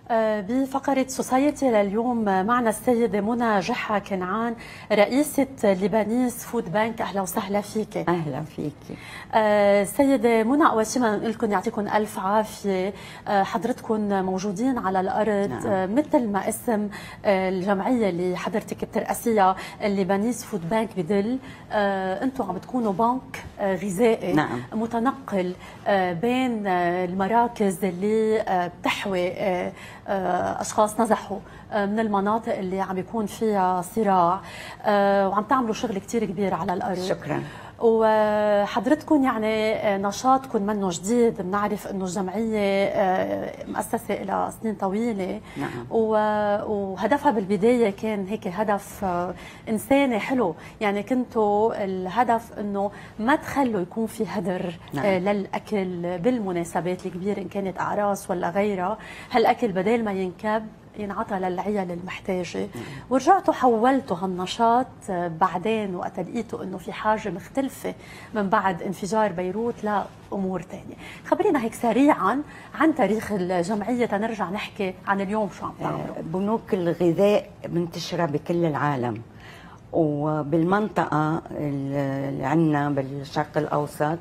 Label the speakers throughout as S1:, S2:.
S1: بفقرة سوسايتي لليوم معنا السيدة منى جحا كنعان، رئيسة ليبانيز فود بانك. أهلا وسهلا فيك.
S2: أهلا فيك.
S1: سيدة منى، أول شيء بدنا نقول لكم يعطيكم ألف عافية. حضرتكم موجودين على الأرض. نعم. مثل ما اسم الجمعية اللي حضرتك بترأسيها الليبانيز فود بانك بدل، أنتم عم بتكونوا بنك غذائي. نعم. متنقل بين المراكز اللي بتحوي أشخاص نزحوا من المناطق اللي عم بيكون فيها صراع، وعم تعملوا شغل كتير كبير على الأرض.
S2: شكرا.
S1: وحضرتكم يعني نشاطكم منه جديد، بنعرف انه الجمعيه مؤسسه لها سنين طويله. نعم. وهدفها بالبدايه كان هيك هدف انساني حلو، يعني كنتوا الهدف انه ما تخلوا يكون في هدر. نعم. للاكل بالمناسبات الكبيره، ان كانت اعراس ولا غيرها، هالاكل بدل ما ينكب ينعطى للعيال المحتاجه. ورجعتوا حولتوا هالنشاط بعدين وقت لقيتوا انه في حاجه مختلفه من بعد انفجار بيروت لامور ثانيه. خبرينا هيك سريعا عن تاريخ الجمعيه تنرجع نحكي عن اليوم شو عم تعملوا.
S2: بنوك الغذاء منتشره بكل العالم، وبالمنطقه اللي عندنا بالشرق الاوسط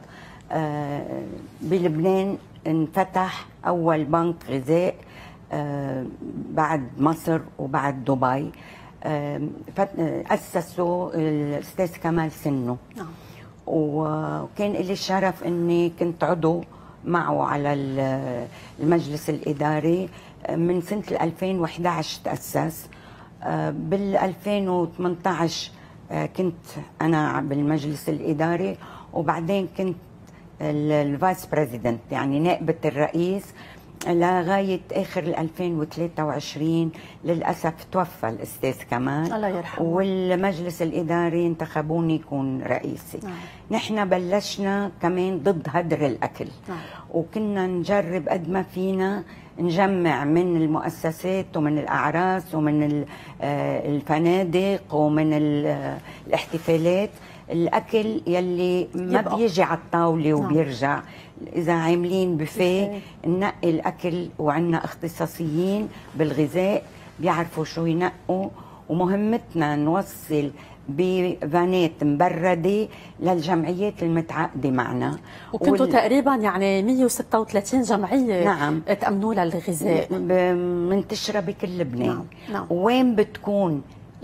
S2: بلبنان انفتح اول بنك غذاء بعد مصر وبعد دبي. أسسوا الأستاذ كمال سنو. نعم. وكان لي الشرف أني كنت عضو معه على المجلس الإداري من سنة 2011 تأسس. بال 2018 كنت أنا بالمجلس الإداري، وبعدين كنت الفايس بريزيدنت يعني نائبة الرئيس لغاية آخر 2023. للأسف توفى الأستاذ كمال، الله يرحمه، والمجلس الإداري انتخبوني يكون رئيسي. نعم. نحن بلشنا كمان ضد هدر الأكل. نعم. وكنا نجرب قد ما فينا نجمع من المؤسسات ومن الأعراس ومن الفنادق ومن الاحتفالات الأكل يلي ما بيجي على الطاولة وبيرجع. إذا عاملين بوفيه ننقي الأكل، وعندنا اختصاصيين بالغذاء بيعرفوا شو ينقوا، ومهمتنا نوصل بفانات مبردة للجمعيات المتعاقدة معنا.
S1: وكنتوا تقريبا يعني 136 جمعية. نعم. تأمنوا للغذاء
S2: منتشرة بكل لبنان.
S1: نعم. نعم.
S2: وين بتكون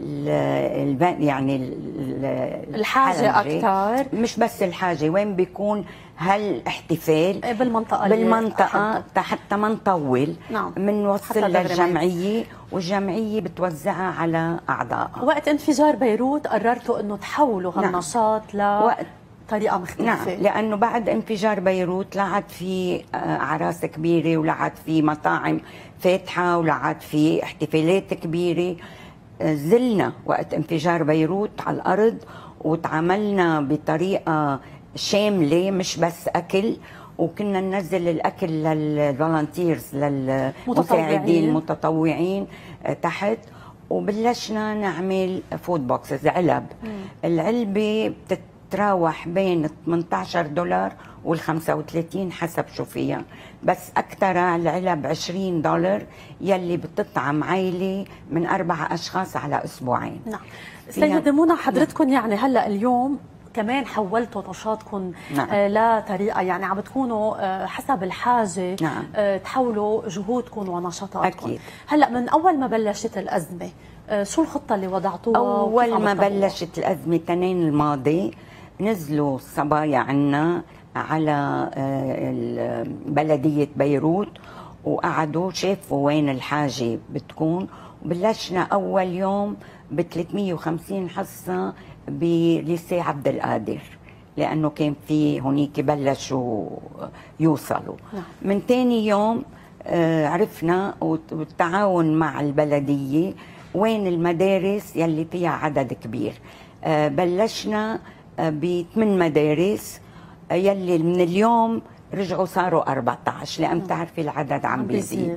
S2: يعني
S1: الحاجة أكثر،
S2: مش بس الحاجة، وين بيكون هالاحتفال بالمنطقة حتى ما نطول. نعم. منوصل للجمعية، والجمعية بتوزعها على أعضائها.
S1: وقت انفجار بيروت قررتوا أنه تحولوا هالنشاط طريقة مختلفة.
S2: نعم. لأنه بعد انفجار بيروت لا عاد في أعراس كبيرة، ولا عاد في مطاعم فاتحة، ولا عاد في احتفالات كبيرة. زلنا وقت انفجار بيروت على الأرض، وتعاملنا بطريقة شاملة مش بس أكل، وكنا ننزل الأكل للفولنتيرز، للمساعدين المتطوعين تحت. وبلشنا نعمل فود بوكسز، علب. العلبة بتتراوح بين $18 وال35 حسب شو فيها، بس أكثر العلب $20 يلي بتطعم عائلة من 4 أشخاص على أسبوعين.
S1: نعم. سيدة منى، حضرتكم يعني هلأ اليوم كمان حولتوا نشاطكم. نعم. لطريقة يعني عم بتكونوا حسب الحاجة. نعم. تحولوا جهودكم ونشاطاتكم. أكيد. هلأ من أول ما بلشت الأزمة شو الخطة اللي وضعتوها؟
S2: أول ما بلشت الأزمة تنين الماضي نزلوا الصبايا عنا على بلدية بيروت، وقعدوا شافوا وين الحاجة بتكون. وبلشنا أول يوم ب 350 حصة بليسي عبد القادر، لأنه كان في هنيك بلشوا يوصلوا. نعم. من ثاني يوم عرفنا والتعاون مع البلدية وين المدارس يلي فيها عدد كبير. بلشنا ب8 مدارس يلي من اليوم رجعوا صاروا 14، لأن بتعرفي العدد عم بيزيد.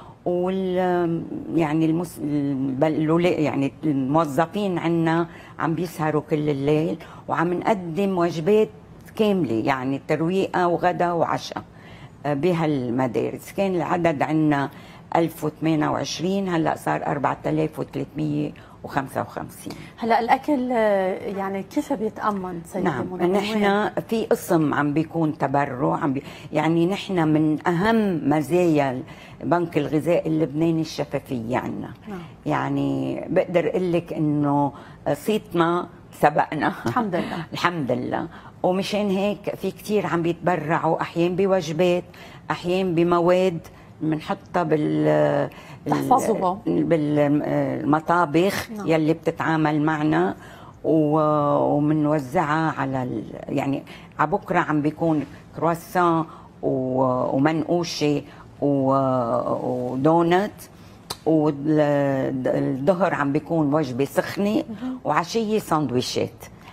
S2: يعني يعني الموظفين عنا عم بيسهروا كل الليل، وعم نقدم وجبات كاملة، يعني ترويقة وغدا وعشاء بهالمدارس. كان العدد عنا 1028 هلا صار 4355.
S1: هلا الاكل يعني كيف بيتامن سيدي
S2: منى؟ نعم، نحن في قسم عم بيكون تبرع، يعني نحن من اهم مزايا بنك الغذاء اللبناني الشفافيه عنا. يعني بقدر اقول لك انه صيتنا سبقنا
S1: الحمد لله.
S2: الحمد لله. ومشان هيك في كثير عم بيتبرعوا، احيان بوجبات، احيان بمواد بنحطها
S1: تحفظوها
S2: بالمطابخ يلي بتتعامل معنا، ومنوزعها على يعني على بكره عم بيكون كرواسون ومنقوشه ودونت، والظهر عم بيكون وجبه سخنه، وعشيه ساندويشات.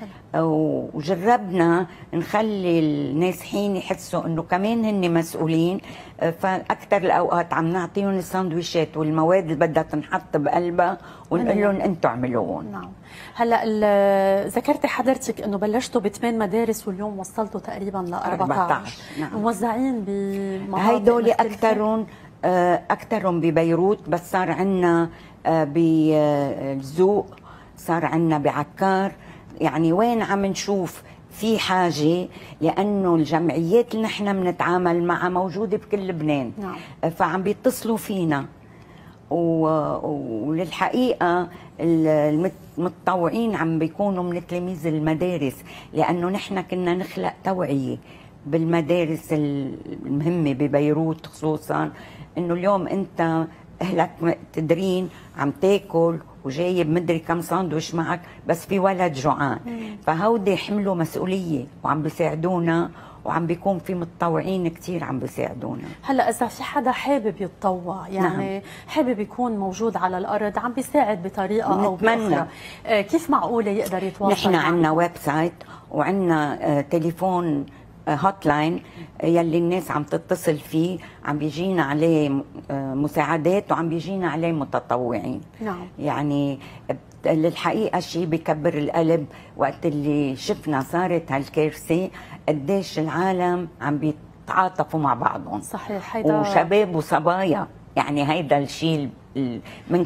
S2: وجربنا نخلي النازحين يحسوا انه كمان هن مسؤولين، فاكثر الاوقات عم نعطيهم الساندويشات والمواد اللي بدها تنحط بقلبها ونقول لهم انتم اعملوهم.
S1: نعم. هلا ذكرتي حضرتك انه بلشتوا ب8 مدارس واليوم وصلتوا تقريبا ل 14. نعم. موزعين بمناطق
S2: هدول اكثرهم ببيروت، بس صار عندنا بالزوق، صار عندنا بعكار. يعني وين عم نشوف في حاجة، لأنه الجمعيات اللي نحن بنتعامل معها موجودة بكل لبنان.
S1: نعم.
S2: فعم بيتصلوا فينا، وللحقيقة المتطوعين عم بيكونوا من تلاميذ المدارس، لأنه نحن كنا نخلق توعية بالمدارس المهمة ببيروت خصوصا، إنه اليوم أنت أهلك مقتدرين عم تاكل وجايب مدري كم ساندويش معك، بس في ولد جوعان. فهودي حملوا مسؤولية وعم بيساعدونا، وعم بيكون في متطوعين كتير عم بيساعدونا.
S1: هلا اذا في حدا حابب يتطوع، يعني نعم، حابب يكون موجود على الارض عم بيساعد بطريقه او باخرى، كيف معقوله يقدر يتواصل؟
S2: نحن عندنا ويب سايت وعندنا تليفون هوت لاين يلي الناس عم تتصل فيه، عم بيجينا عليه مساعدات وعم بيجينا عليه متطوعين.
S1: نعم.
S2: يعني للحقيقه شيء بكبر القلب وقت اللي شفنا صارت هالكارثه، قديش العالم عم بيتعاطفوا مع بعضهم.
S1: صحيح.
S2: هيدا وشباب وصبايا، يعني هيدا الشيء من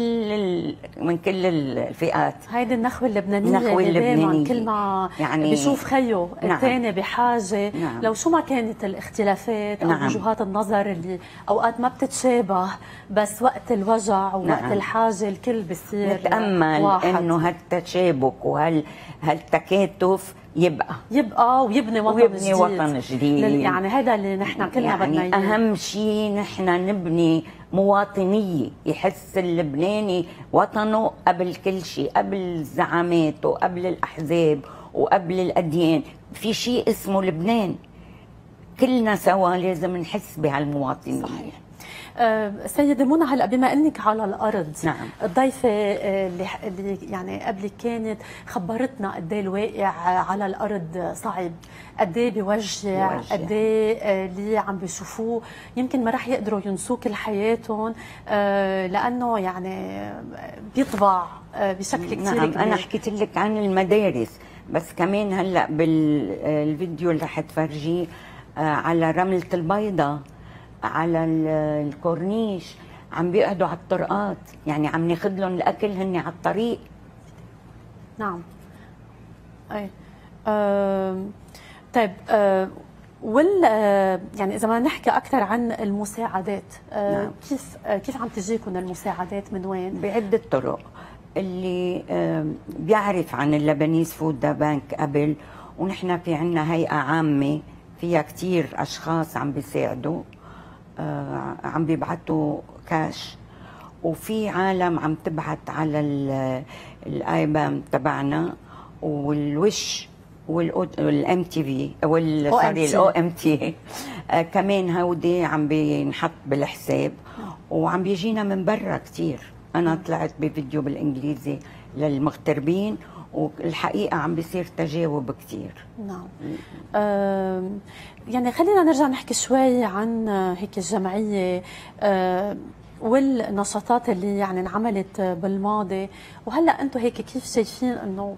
S2: كل الفئات.
S1: هيدي النخوة اللبنانية كل ما يعني بيشوف خيه الثاني نعم، بحاجة نعم، لو شو ما كانت الاختلافات
S2: نعم،
S1: أو وجهات النظر اللي أوقات ما بتتشابه، بس وقت الوجع ووقت نعم، الحاجة الكل بصير
S2: نتأمل إنه هالتشابك وهالتكاتف يبقى ويبني وطن جديد.
S1: يعني هذا اللي نحن كلنا
S2: يعني
S1: بدنا اياه.
S2: اهم شيء نحن نبني مواطنيه، يحس اللبناني وطنه قبل كل شيء، قبل الزعامات وقبل الاحزاب وقبل الاديان. في شيء اسمه لبنان، كلنا سوا لازم نحس بهالمواطنيه. صحيح.
S1: سيدة منى، هلا بما انك على الارض،
S2: نعم،
S1: الضيفه اللي يعني قبل كانت خبرتنا قد ايه الواقع على الارض صعب، قد ايه بيوجع، قد ايه اللي عم بيشوفوه يمكن ما راح يقدروا ينسوه كل حياتهم، لانه يعني بيطبع بشكل كثير
S2: نعم
S1: كبير.
S2: انا حكيت لك عن المدارس، بس كمان هلا بالفيديو اللي رح تفرجيه على رملة البيضاء، على الكورنيش، عم بيقعدوا على الطرقات، يعني عم ناخذ لهم الاكل هن على الطريق.
S1: نعم. اي طيب، يعني اذا ما نحكي اكثر عن المساعدات،
S2: نعم،
S1: كيف عم تجيكم المساعدات؟ من وين؟
S2: بعده طرق. اللي بيعرف عن اللبنيز فود بانك قبل، ونحن في عندنا هيئه عامه فيها كثير اشخاص عم بيساعدوا، عم بيبعتوا كاش، وفي عالم عم تبعت على الايبام تبعنا والوش والام تي في الاو ام تي كمان، هودي عم بينحط بالحساب وعم بيجينا من برا كثير. انا طلعت بفيديو بالانجليزي للمغتربين، والحقيقه عم بيصير تجاوب كثير.
S1: نعم. يعني خلينا نرجع نحكي شوي عن هيك الجمعيه والنشاطات اللي يعني انعملت بالماضي، وهلا انتم هيك كيف شايفين انه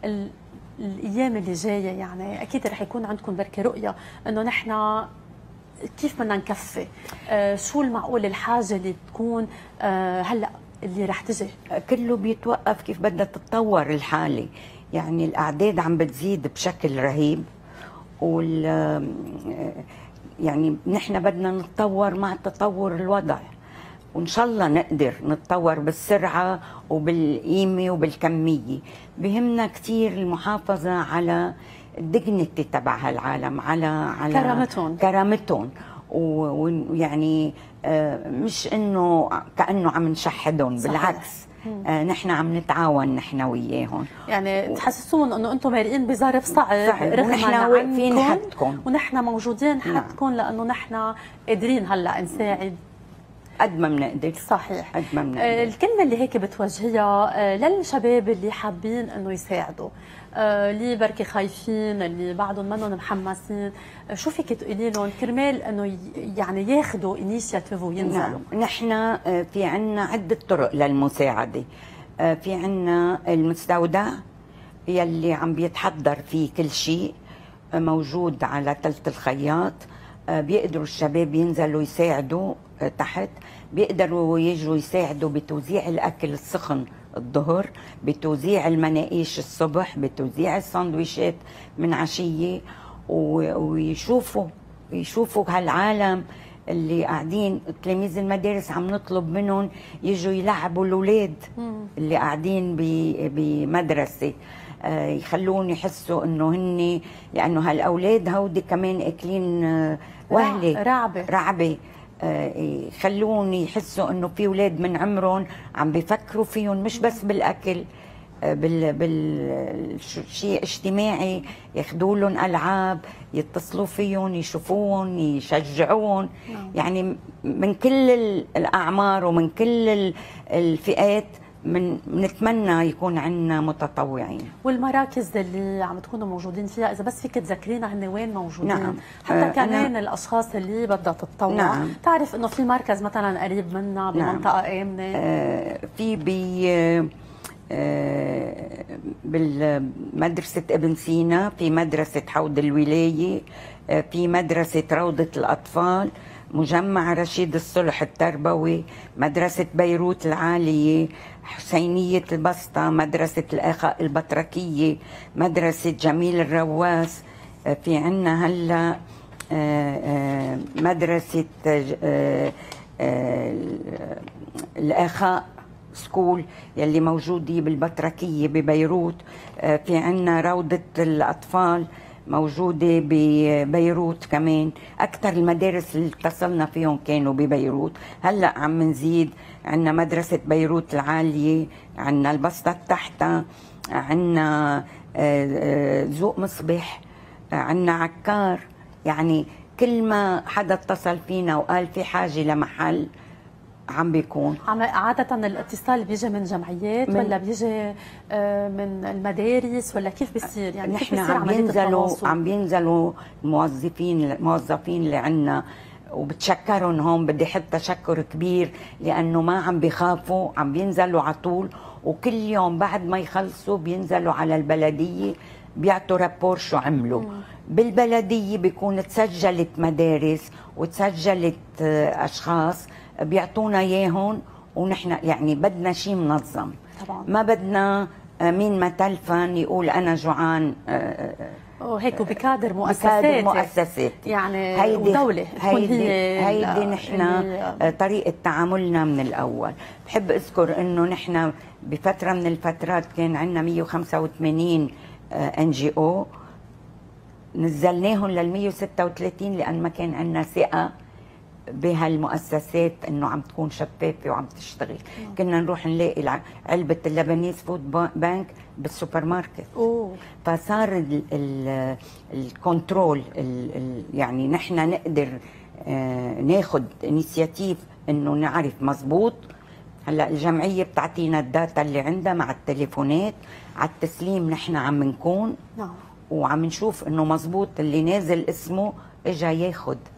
S1: الايام اللي جايه؟ يعني اكيد رح يكون عندكم بركي رؤيه انه نحن كيف بدنا نكفي؟ شو المعقول الحاجه اللي تكون هلا اللي رح تجي؟
S2: كله بيتوقف كيف بدها تتطور الحاله. يعني الاعداد عم بتزيد بشكل رهيب، يعني نحن بدنا نتطور مع تطور الوضع، وان شاء الله نقدر نتطور بالسرعه وبالقيمه وبالكميه. بهمنا كثير المحافظه على الديجنتي تبع هالعالم، على كرامتهم ويعني مش انه كانه عم نشحدهم، بالعكس نحن عم نتعاون نحن وياهم،
S1: يعني تحسسون انه انتم مرقين بظرف صعب
S2: ونحن واقفين حدكم
S1: ونحن موجودين حدكم، لانه نحن قادرين هلا نساعد
S2: قد ما بنقدر.
S1: صحيح،
S2: قد ما بنقدر.
S1: الكلمه اللي هيك بتوجهيها للشباب اللي حابين انه يساعدوا، اللي بركي خايفين، اللي بعضهم منهم محمسين، شو فيك تقولي لهم كرمال انه يعني ياخذوا انيشيتيف وينزلوا؟
S2: نحن في عنا عده طرق للمساعده. في عنا المستودع يلي عم بيتحضر فيه كل شيء، موجود على تلة الخياط. بيقدروا الشباب ينزلوا يساعدوا تحت، بيقدروا يجوا يساعدوا بتوزيع الاكل السخن الظهر، بتوزيع المناقيش الصبح، بتوزيع الساندويشات من عشيه، ويشوفوا هالعالم اللي قاعدين. تلاميذ المدارس عم نطلب منهم يجوا يلعبوا الاولاد اللي قاعدين بمدرسه، يخلون يحسوا انه هن، لانه هالاولاد هودي كمان اكلين وهله رعبه، يخلون يحسوا انه في اولاد من عمرهم عم بيفكروا فيهم، مش بس بالاكل، بالشيء اجتماعي، ياخذوا لهم العاب، يتصلوا فيهم، يشوفوهم، يشجعوهم. يعني من كل الاعمار ومن كل الفئات بنتمنى يكون عندنا متطوعين.
S1: والمراكز اللي عم تكونوا موجودين فيها، اذا بس فيك تذكرينا هن وين موجودين؟
S2: نعم.
S1: حتى كمان الاشخاص اللي بدها تتطوع،
S2: نعم.
S1: تعرف انه في مركز مثلا قريب منا بمنطقه امنه.
S2: في بالمدرسه ابن سينا، في مدرسه حوض الولايه، في مدرسه روضه الاطفال، مجمع رشيد الصلح التربوي، مدرسة بيروت العالية، حسينية البسطة، مدرسة الآخاء البطركية، مدرسة جميل الرواس. في عنا هلا مدرسة الآخاء سكول يلي موجودة بالبطركية ببيروت. في عنا روضة الأطفال موجودة ببيروت كمان. أكثر المدارس اللي اتصلنا فيهم كانوا ببيروت. هلأ عم نزيد، عنا مدرسة بيروت العالية، عنا البسطة تحتها، عنا ذوق مصبح، عنا عكار. يعني كل ما حدا اتصل فينا وقال في حاجة لمحل عم بيكون.
S1: عادة الاتصال بيجي من جمعيات ولا بيجي من المدارس ولا كيف بيصير؟ يعني
S2: نحن عم بينزلوا الموظفين اللي عندنا، وبتشكرهم هون. بدي احط تشكر كبير لانه ما عم بيخافوا، عم بينزلوا على طول، وكل يوم بعد ما يخلصوا بينزلوا على البلدية بيعطوا رابور شو عملوا. بالبلدية بيكون تسجلت مدارس وتسجلت اشخاص بيعطونا اياهم، ونحن يعني بدنا شيء منظم
S1: طبعا.
S2: ما بدنا مين ما تلفن يقول انا جوعان
S1: وهيك، وبكادر مؤسسات
S2: يعني
S1: هيدي ودولة.
S2: هيدي نحن طريقة تعاملنا من الأول. بحب أذكر إنه نحن بفترة من الفترات كان عندنا 185 NGO، نزلناهم لل 136 لأن ما كان عندنا ثقة بهالمؤسسات انه عم تكون شفافه وعم تشتغل. كنا نروح نلاقي علبه اللبنيز فود بانك بالسوبر ماركت. فصار الكنترول، يعني نحن نقدر ناخذ انيشيتيف انه نعرف مزبوط. هلا الجمعيه بتعطينا الداتا اللي عندها مع التليفونات، على التسليم نحن عم نكون وعم نشوف انه مزبوط اللي نازل اسمه اجا ياخذ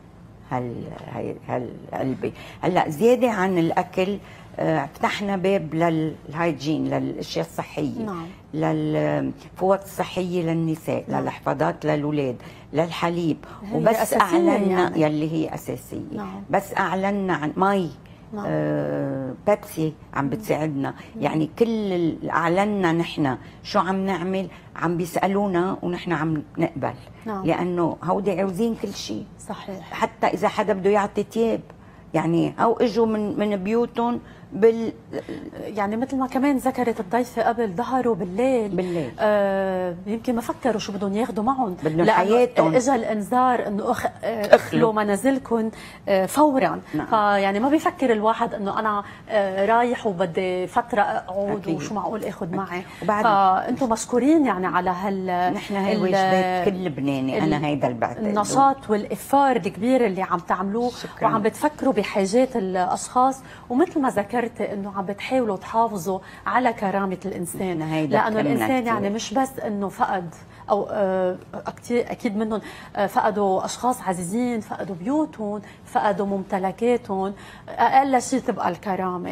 S2: هالقلبي. هلا زياده عن الاكل فتحنا باب للهايجين، للاشياء الصحيه.
S1: نعم.
S2: للفوط الصحيه للنساء. نعم. للاحفاضات للاولاد، للحليب. وبس
S1: اعلنا
S2: يلي هي اساسيه.
S1: نعم.
S2: بس اعلنا عن مي. نعم. بيبسي عم بتساعدنا. يعني كل اعلنا نحن شو عم نعمل، عم بيسالونا ونحن عم نقبل.
S1: نعم.
S2: لانه هودي عاوزين كل شيء.
S1: صحيح.
S2: حتى اذا حدا بده يعطي تياب، يعني او اجوا من بيوتهم
S1: يعني مثل ما كمان ذكرت الضيفه قبل، ظهروا بالليل يمكن ما فكروا شو بدهم ياخذوا معهم،
S2: بدهم حياتهم.
S1: اجى الانذار انه اخلوا منازلكم فورا. نعم. فيعني ما بيفكر الواحد انه انا رايح وبدي فتره اقعد وشو معقول اخذ معي. فانتم مشكورين يعني على
S2: نحن هي واجبات كل لبناني. انا هيدا اللي بعتقد
S1: النشاط والافار الكبير اللي عم تعملوه. شكرا. وعم بتفكروا بحاجات الاشخاص، ومثل ما ذكرت انه عم بتحاولوا تحافظوا على كرامه الانسان، لانه الانسان يعني مش بس انه فقد او اكيد منهم فقدوا اشخاص عزيزين، فقدوا بيوتهم، فقدوا ممتلكاتهم. اقل شيء تبقى الكرامه.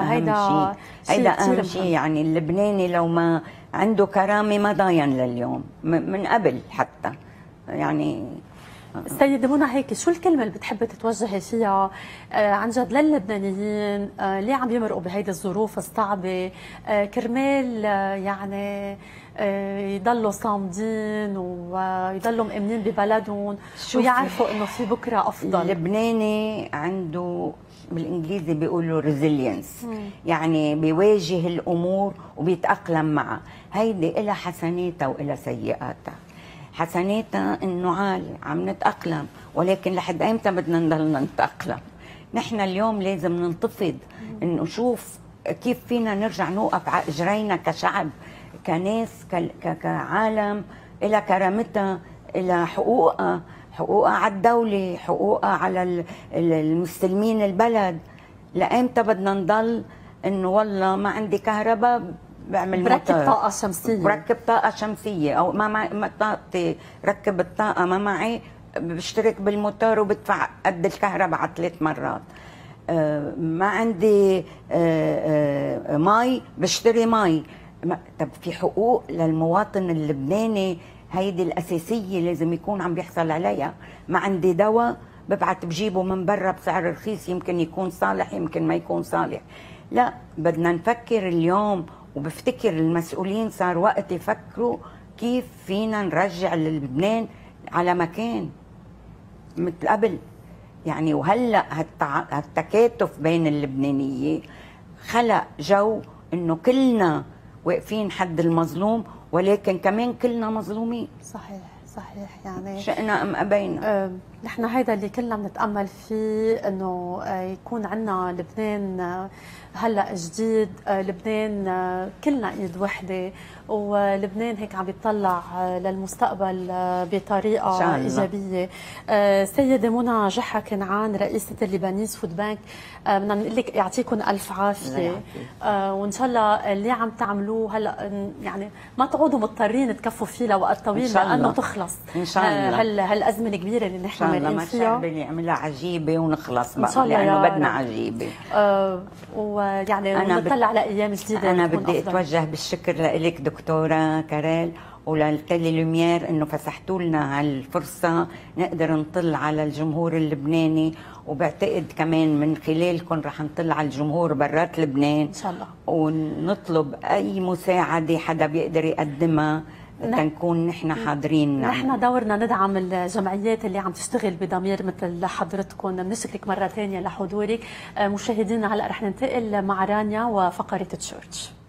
S2: هيدا اهم شيء. يعني اللبناني لو ما عنده كرامه ما ضاين لليوم من قبل حتى. يعني
S1: سيدة منى، هيك شو الكلمة اللي بتحبي تتوجهي فيها عن جد للبنانيين اللي عم يمرقوا بهيدي الظروف الصعبة، كرمال يعني يضلوا صامدين ويضلوا مأمنين ببلدهم ويعرفوا انه في بكره افضل؟
S2: اللبناني عنده بالانجليزي بيقولوا ريزيلينس، يعني بيواجه الامور وبيتاقلم معها. هيدي إلها حسناتها وإلها سيئاتها. حسناتها انه عالي عم نتاقلم، ولكن لحد ايمتى بدنا نضلنا نتاقلم؟ نحن اليوم لازم ننتفض، انه نشوف كيف فينا نرجع نوقف على اجرينا كشعب، كناس، كعالم، الى كرامتها، الى حقوقها على الدوله، حقوقها على المستلمين البلد. لايمتى بدنا نضل انه والله ما عندي كهرباء بعمل
S1: بركب طاقة شمسية،
S2: بركب طاقة شمسية، أو ما طاقتي ركب الطاقة ما معي، بشترك بالموتور وبدفع قد الكهرباء على 3 مرات. ما عندي مي، بشتري مي. طب في حقوق للمواطن اللبناني، هيدي الأساسية لازم يكون عم بيحصل عليها. ما عندي دواء، ببعت بجيبه من برا بسعر رخيص، يمكن يكون صالح يمكن ما يكون صالح. لا، بدنا نفكر اليوم، وبفتكر المسؤولين صار وقت يفكروا كيف فينا نرجع للبنان على مكان مثل قبل. يعني وهلا هالتكاتف بين اللبنانيه خلق جو انه كلنا واقفين حد المظلوم، ولكن كمان كلنا مظلومين.
S1: صحيح يعني
S2: شئنا ام ابينا.
S1: نحن هيدا اللي كلنا بنتامل فيه، انه يكون عندنا لبنان هلا جديد، لبنان كلنا ايد وحده، ولبنان هيك عم يطلع للمستقبل بطريقه ايجابيه. سيده منى جحا كنعان، رئيسه الليبانيز فود بانك، بدنا نقول لك يعطيكم الف عافيه، وان شاء الله اللي عم تعملوه هلا يعني ما تعودوا مضطرين تكفوا فيه لوقت طويل، لانه تخلص
S2: ان شاء الله
S1: هالازمه الكبيره اللي نحن مرقين فيها.
S2: ما يعملها عجيبه ونخلص بقى، لانه بدنا عجيبه.
S1: ويعني بنطلع على ايام جديده.
S2: انا بدي اتوجه بالشكر لك دكتوره كاريل وللتيلي لوميير انه فسحتوا لنا هالفرصه نقدر نطل على الجمهور اللبناني، وبعتقد كمان من خلالكم رح نطل على الجمهور برات لبنان
S1: ان شاء الله،
S2: ونطلب اي مساعده حدا بيقدر يقدمها تنكون نحن حاضرين.
S1: نحن دورنا ندعم الجمعيات اللي عم تشتغل بضمير مثل حضرتكم. بنشكرك مره ثانيه لحضورك. مشاهدينا هلا رح ننتقل مع رانيا وفقره تشورتش.